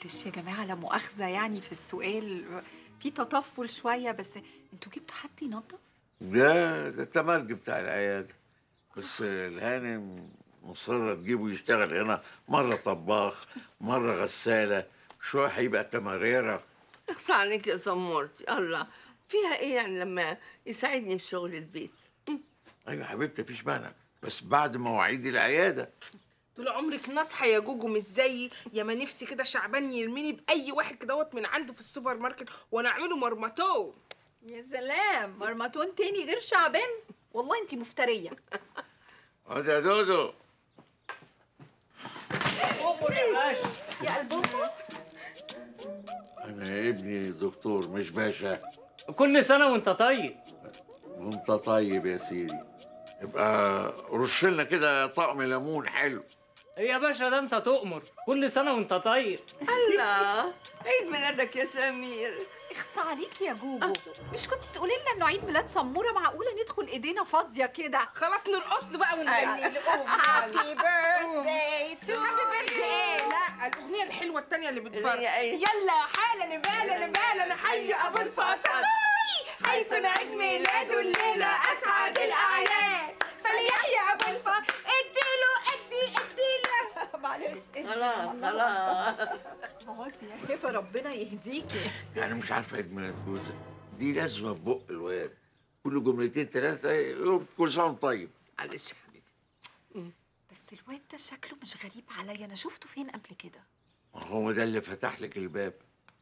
معلش يا جماعه، لا مؤاخذه يعني في السؤال، في تطفل شويه، بس انتوا جبتوا حد ينظف؟ ده التمرج بتاع العياده، بس الهانم مصره تجيبه يشتغل هنا، مره طباخ مره غساله، شويه هيبقى كاميريرا. اخصى عليك يا سمورتي، الله فيها ايه يعني لما يساعدني في شغل البيت؟ ايوه حبيبتي مفيش مانع، بس بعد مواعيد العياده. طول عمرك ناصحه يا جوجو، مش زيي. يا ما نفسي كده شعبان يرميني باي واحد كدهوت من عنده في السوبر ماركت وانا اعمله مرمطون. يا سلام، مرمطون تاني غير شعبان؟ والله انتي مفتريه. اقعد يا دودو. يا قلبوطه، انا ابني دكتور مش باشا. كل سنة وانت طيب. وانت طيب يا سيدي. يبقى رش لنا كده طقم ليمون حلو. يا باشا ده انت تؤمر، كل سنة وانت طيب. الله، عيد ميلادك يا سمير. اخصى عليكي يا جوجو، مش كنتي تقولي لنا انه عيد ميلاد سموره؟ معقوله ندخل ايدينا فاضيه كده؟ خلاص نرقص له بقى ونغني له. هابي بيرثداي تو لا، الاغنيه الحلوه الثانيه اللي بتفرح. ايه؟ يلا حالا نبالا نحيي ابو الفصل حيث نعيد ميلاده الليله اسعد الاعياد، فليحيى ابو الفصل. اديله معلش خلاص اقعدي يا هبه، ربنا يهديكي. يعني مش عارفه عيد ميلاد جوزك دي لازمه في بق الواد، كل جملتين ثلاثه يقول كل سنه وانت طيب. معلش يا حبيبي. بس الواد ده شكله مش غريب عليا، انا شفته فين قبل كده؟ هو ده اللي فتح لك الباب.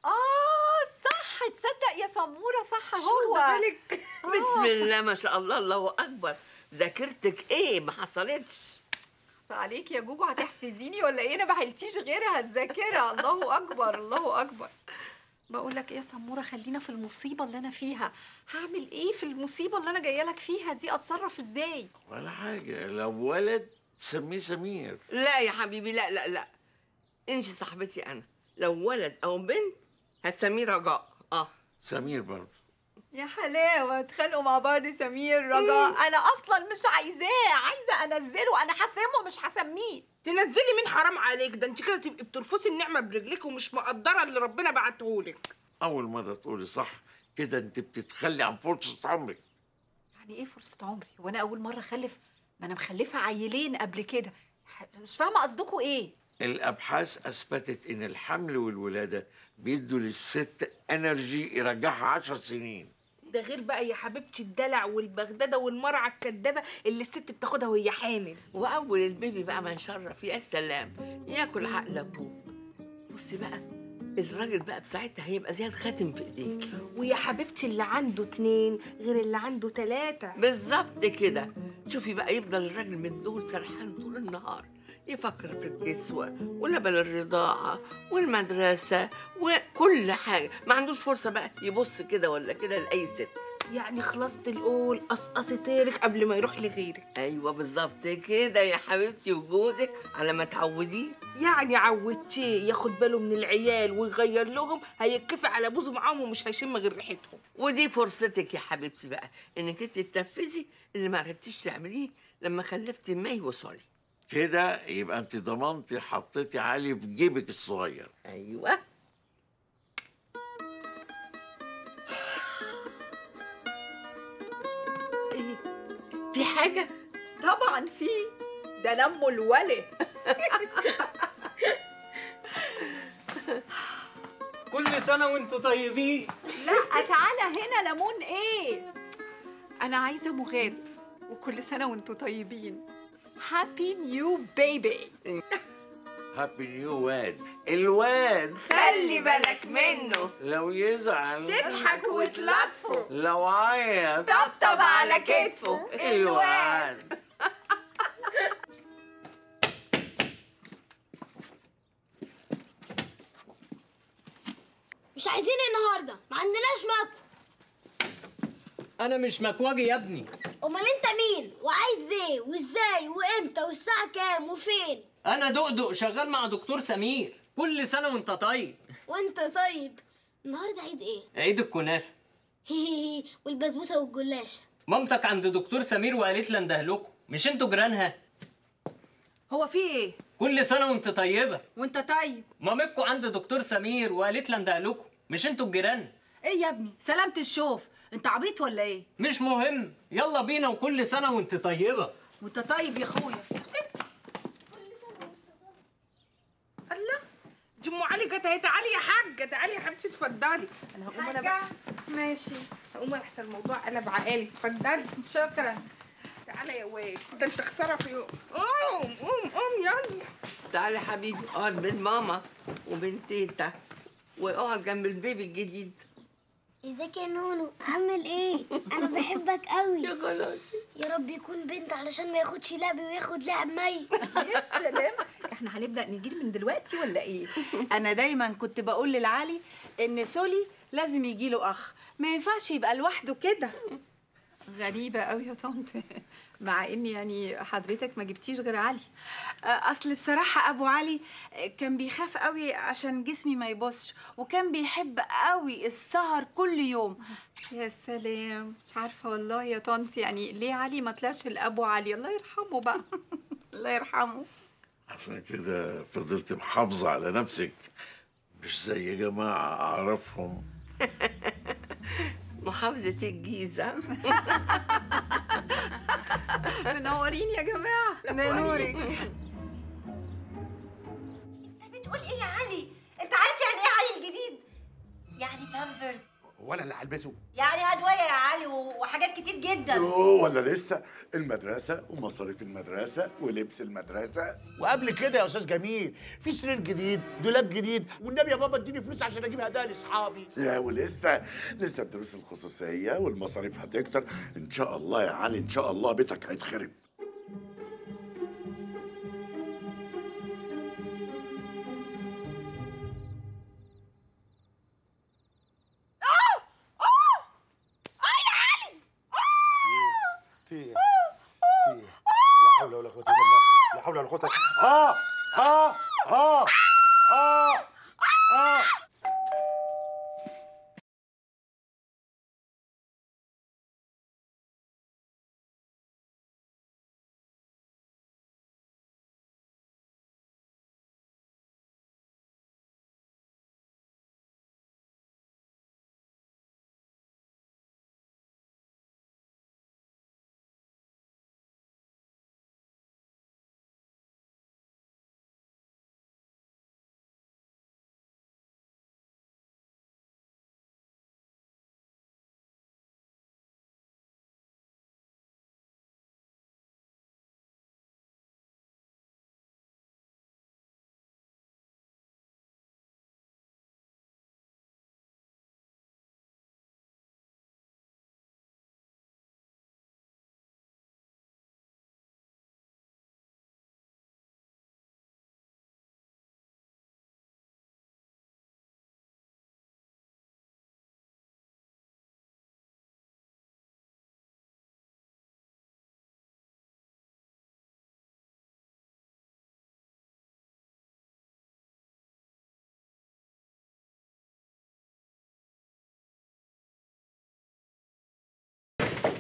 صح، تصدق يا سموره، صح شو هو. بالك؟ بسم الله ما شاء الله، الله اكبر. ذاكرتك ايه ما حصلتش؟ عليك يا جوجو، هتحسديني ولا ايه؟ انا ما حلتيش غيرها الذاكره. الله اكبر الله اكبر. بقول لك ايه يا سموره، خلينا في المصيبه اللي انا فيها. هعمل ايه في المصيبه اللي انا جايه لك فيها دي؟ اتصرف ازاي؟ ولا حاجه، لو ولد سميه سمير. لا يا حبيبي، لا لا لا، انت صاحبتي انا، لو ولد او بنت هتسميه رجاء. سمير برضه. يا حلاوه، اتخانقوا مع بعض سمير رجاء. انا اصلا مش عايزاه، عايزه انزله. انا هسمه مش هسميه. تنزلي مين؟ حرام عليك، ده انت كده تبقي بترفسي النعمه برجليك ومش مقدره اللي ربنا بعتهولك. اول مره تقولي صح كده، انت بتتخلي عن فرصه عمرك. يعني ايه فرصه عمري؟ وانا اول مره اخلف؟ ما انا مخلفه عيلين قبل كده. مش فاهمه قصدكم ايه. الابحاث اثبتت ان الحمل والولاده بيدوا للست انرجي يرجعها 10 سنين. ده غير بقى يا حبيبتي الدلع والبغداده والمرعى الكدابه اللي الست بتاخدها وهي حامل. واول البيبي بقى ما نشرف يا سلام ياكل عقل ابوه. بصي بقى، الراجل بقى بساعتها هيبقى زي الخاتم في ايديك. ويا حبيبتي اللي عنده 2 غير اللي عنده 3. بالظبط كده. شوفي بقى، يفضل الراجل من دول سرحان طول النهار، يفكر في الكسوة ولبن الرضاعة والمدرسة وكل حاجة، ما عندوش فرصة بقى يبص كده ولا كده لأي ست. يعني خلصت القول قصقصي طيرك قبل ما يروح لغيرك. أيوة بالظبط كده يا حبيبتي، وجوزك على ما تعوديه. يعني عودتيه ياخد باله من العيال ويغير لهم، هيتكفي على بوزه معاهم ومش هيشم غير ريحتهم. ودي فرصتك يا حبيبتي بقى، انك انت تنفذي اللي ما عرفتيش تعمليه لما خلفتي مي وصالي. كده يبقى انت ضمنتي حطيتي علي في جيبك الصغير. ايوه. ايه، في حاجه؟ طبعا في، ده نمو الولد. كل سنة وانتوا طيبين. لا تعالى هنا، ليمون ايه؟ انا عايزه مغاد، وكل سنه وانتوا طيبين. هابي نيو بيبي. هابي نيو واد. الواد خلي بالك منه، لو يزعل تضحك وتلطفه، لو عيط طبطب على كتفه. الواد. مش عايزين النهارده، ما عندناش ماكو. أنا مش مكواجي يا ابني. امال انت مين وعايز ايه وازاي وامتى والساعه كام وفين؟ أنا دقدق شغال مع دكتور سمير. كل سنة وانت طيب. وانت طيب. النهارده عيد ايه؟ عيد الكنافة. والبسبوسه والجلاشه. مامتك عند دكتور سمير وقالت لي اندهلكوا، مش انتوا جيرانها؟ هو في ايه؟ كل سنه وانت طيبه. وانت طيب. مامتكم عند دكتور سمير وقالت لي اندهلكوا، مش انتوا الجيران؟ ايه يا ابني سلامة الشوف، انت عبيط ولا ايه؟ مش مهم، يلا بينا وكل سنه وانت طيبه. وانت طيب يا اخويا. الله، دي ام علي جت اهي. تعالي يا حاجه، تعالي يا حبيبتي اتفضلي. انا هقوم انا بقى. ماشي، هقوم احسن الموضوع قلب عقالي. اتفضلي. شكرا. تعالى يا واد، ده انت خساره في يوم. قوم يلا. تعالي يا حبيبي اقعد بين ماما وبين تيتا، واقعد جنب البيبي الجديد. ازيك يا نونو؟ عامل ايه؟ انا بحبك قوي. يا خلاص. يا رب يكون بنت علشان ما ياخدش لعب وياخد لعب مي. يا سلام، احنا هنبدا نجيب من دلوقتي ولا ايه؟ انا دايما كنت بقول للعلي ان سولي لازم يجي له اخ، ما ينفعش يبقى لوحده كده. غريبه قوي يا طنط، مع ان يعني حضرتك ما جبتيش غير علي. اصل بصراحه ابو علي كان بيخاف قوي عشان جسمي ما يبصش، وكان بيحب قوي السهر كل يوم. يا سلام، مش عارفه والله يا طنط، يعني ليه علي ما طلعش لابو علي؟ الله يرحمه بقى. الله يرحمه. عشان كده فضلت محافظة على نفسك، مش زي جماعة أعرفهم. محافظة الجيزة. منورين يا جماعه. نورك. انت بتقول ايه يا علي؟ انت عارف يعني ايه علي الجديد؟ يعني بامبرز، ولا اللي هلبسه يعني ادويه يا علي وحاجات كتير جدا. ولا لسه المدرسه ومصاريف المدرسه ولبس المدرسه. وقبل كده يا استاذ جميل في سرير جديد، دولاب جديد، والنبي يا بابا اديني فلوس عشان اجيب هدايا لاصحابي. يا ولسه الدروس الخصوصيه والمصاريف هتكتر ان شاء الله يا علي، ان شاء الله بيتك هيتخرب. في ايه؟ لا حول ولا قوة إلا بالله، لا حول ولا قوة.